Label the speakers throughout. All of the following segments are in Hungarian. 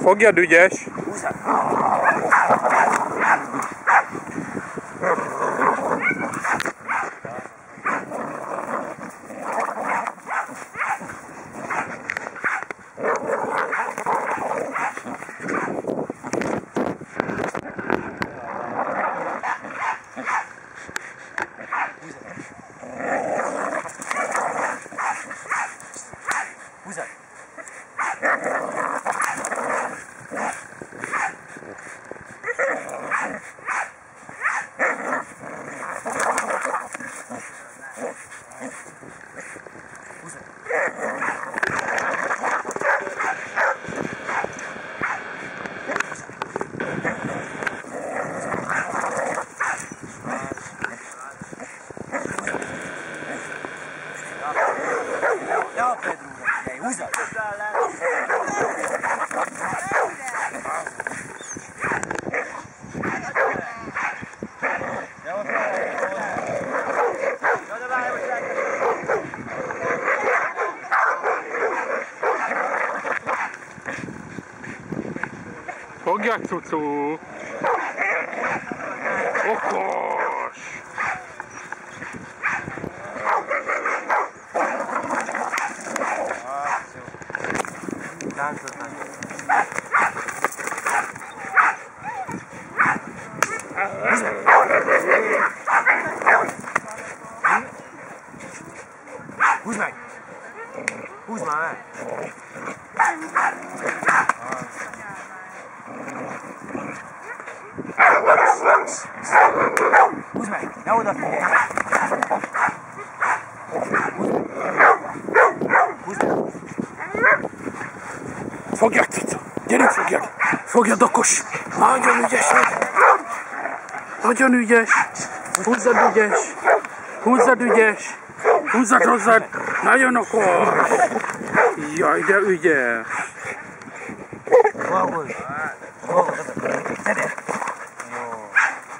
Speaker 1: Fogjad, ügyes!
Speaker 2: Húzzad! Ja, Pedro, figyelj, húzzad!
Speaker 1: Fogjad, cucu! Okos!
Speaker 2: Húzd meg! Húzd már meg! Húzd meg! Ne odafigyelj! Húzd meg!
Speaker 1: Fogjad, cucu! Gyerünk, fogjad! Fogjad, okos! Nagyon ügyes vagy! Nagyon ügyes! Húzzad, ügyes! Húzzad, ügyes! Húzzad hozzád! Nagyon okos! Jaj, de ügyes!
Speaker 2: Dolgozz! Dolgozz! Szeded! Jó!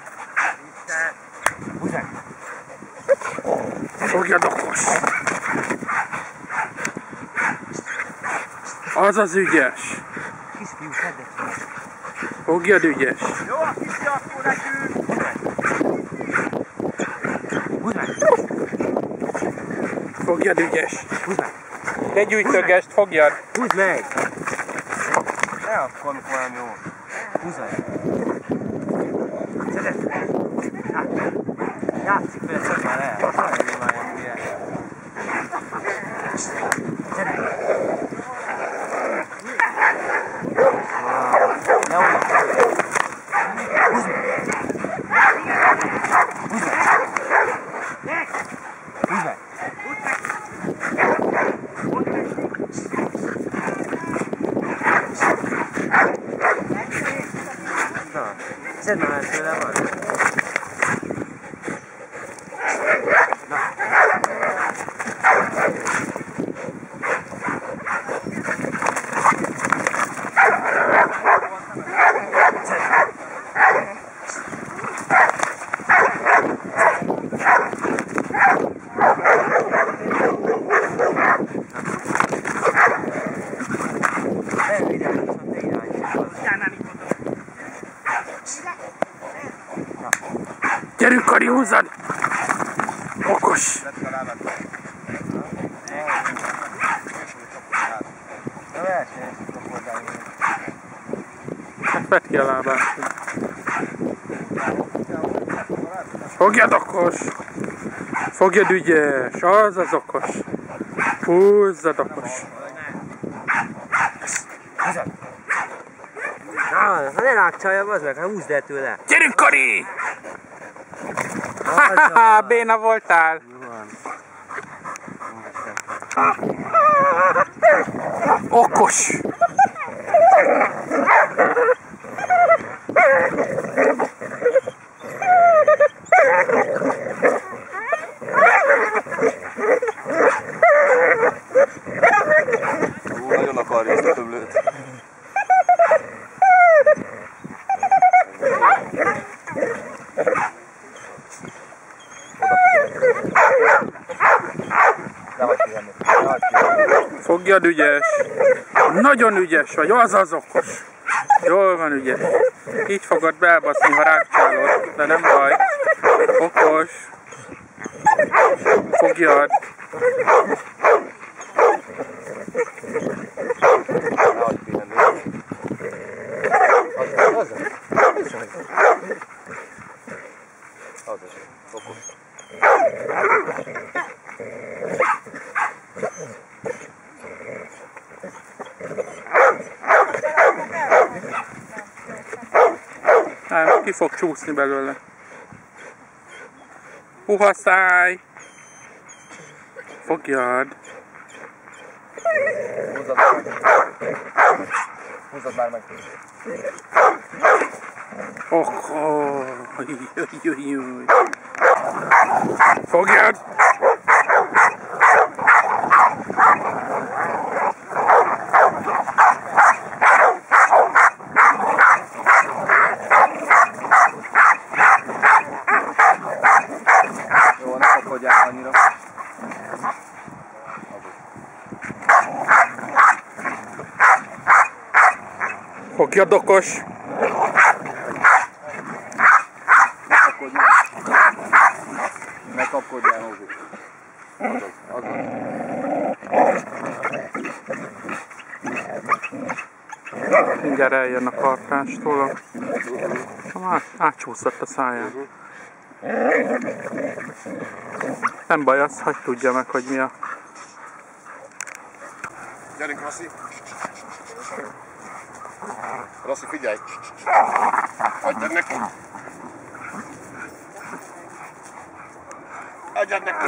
Speaker 2: Húzd meg!
Speaker 1: Fogjad, okos! Az az ügyes!
Speaker 2: Kisfiú, szedd egy!
Speaker 1: Fogjad, ügyes!
Speaker 2: Jó, a kisfiú, akkor nekünk! Húzd meg!
Speaker 1: Fogjad, ügyes!
Speaker 2: Húzd meg!
Speaker 1: Ne gyújtögest, fogjad!
Speaker 2: Húzd meg! Ne akkor, amikor nem jó. Húzd meg! Szeded! Játszik vele, szedd már el! Nagyon jó már ilyen hülye! Szeded! Ne oda! Húzd meg! Húzd meg! Húzd meg! Na, szedd már el tőle van. Na.
Speaker 1: Gyerünk, Kari, húzzad! Okos! Vedd ki a lábát! Fogjad, okos! Fogjad, ügyes! Az az okos! Húzzad, okos!
Speaker 2: Húzzad! Na, ne rákcsalja, bazd meg, hát húzd el tőle!
Speaker 1: Gyerünk, Kari! Haha, béna voltál! Okos!
Speaker 3: Nagyon akarja ezt a töblőt.
Speaker 1: Fogjad, ügyes! Nagyon ügyes vagy, az az okos! Jól van, ugye? Így fogod belbaszni, ha rákcsálod, de nem baj. Okos. Fogjad.
Speaker 3: Ahogy pihenni. Az. Okos.
Speaker 1: Nem, ki fog csúszni belőle. Puha száj! Fogjad!
Speaker 3: Húzzad már meg.
Speaker 1: Fogjad!
Speaker 3: Jó, ne kapkodjál annyira.
Speaker 1: Fogjad, okos!
Speaker 3: Ne kapkodjál, Nózsi. Azaz.
Speaker 1: Mindjárt eljön a kartástól. Átcsúszott a száján. Nem baj, az, hogy tudja meg, hogy mi a...
Speaker 3: Gyerünk, Rossi. Rossi, figyelj. Adjad neki. Adjad neki.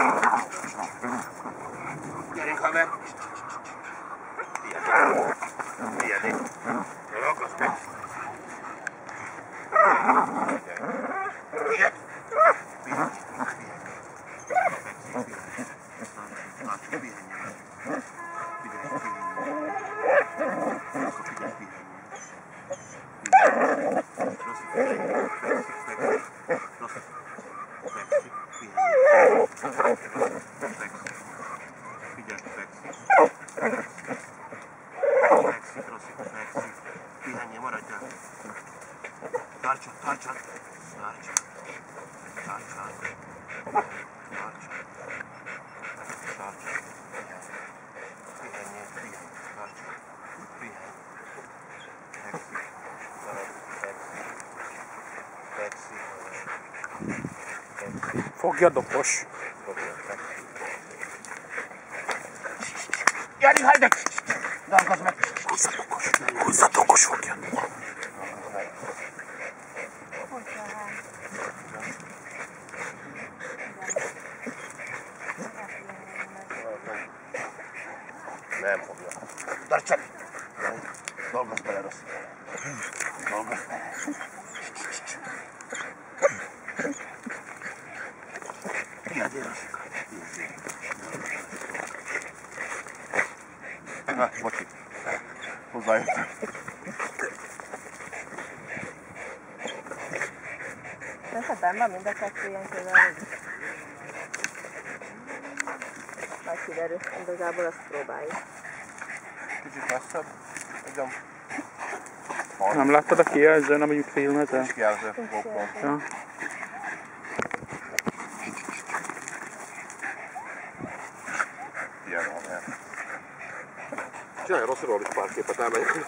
Speaker 3: Gyerünk, haver. Figyelj. Ragaszd meg. Figyelj. Pihenjél, maradjál. Tartsa.
Speaker 1: Fogjad, okos!
Speaker 3: Gyerünk, hagyjuk! Dolgozz meg!
Speaker 1: Húzzad, okos, fogjad!
Speaker 3: Nem fogja. Tartsad! Dolgozz bele, Rossi. Dolgozz bele. Figyelj, Rossika. Na, bocsi. Hozzájöttem.
Speaker 4: Szerintem van mind a kettő ilyen közel. Majd kiderül, igazából azt próbáljuk.
Speaker 3: Kicsit messzebb. Ugyan.
Speaker 1: Nem láttad a kijelzőn, amíg filmezel?
Speaker 3: Nincs kijelző. GoPro.
Speaker 1: Ja.
Speaker 3: Ilyen van, el. Csinálj Rossziról is pár képet, elmegyek.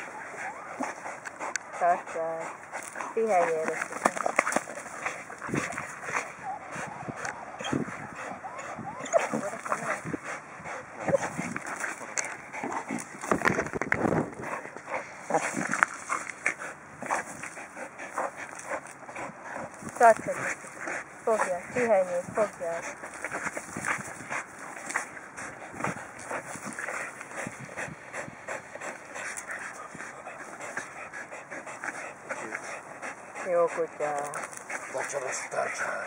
Speaker 4: Tartsál. Pihenjél, Rosszika. Tartsad, fogjad, pihenjél, fogjad. Jó kutya.
Speaker 3: Tartsad, Rossi, tartsad.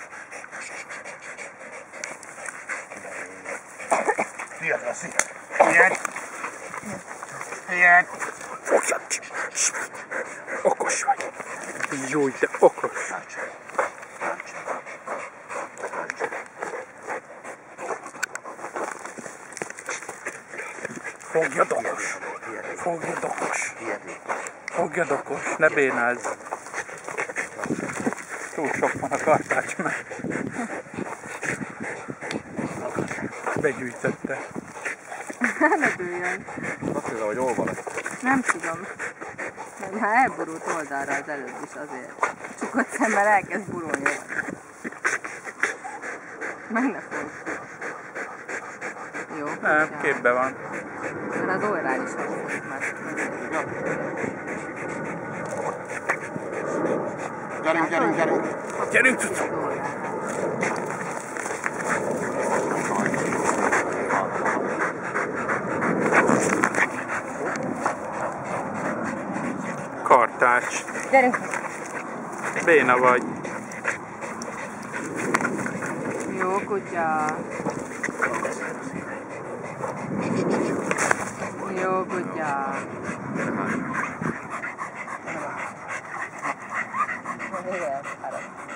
Speaker 3: Figyelj, Rossi. Figyelj. Figyelj.
Speaker 1: Fogjad! Okos vagy! Jó, de okos! Fogjad, okos! Fogjad, okos! Fogjad okos, ne bénázz. Túl sok van a kartács már. Begyűjtötte.
Speaker 4: Ne dőljön.
Speaker 3: Azt hiszem, hogy hol van ez.
Speaker 4: Nem tudom. Mert már elborult oldalra az előbb is azért. Csukott szemmel elkezd burolni. Meg ne fogj. Jó.
Speaker 1: Nem, képbe van.
Speaker 4: Mert az orrán is megfogott már.
Speaker 3: Gyerünk, gyerünk, gyerünk!
Speaker 1: Gyerünk, cucu! Kartács.
Speaker 4: Gyerünk!
Speaker 1: Béna vagy.
Speaker 4: Jó kutya! Jó kutya! Igen,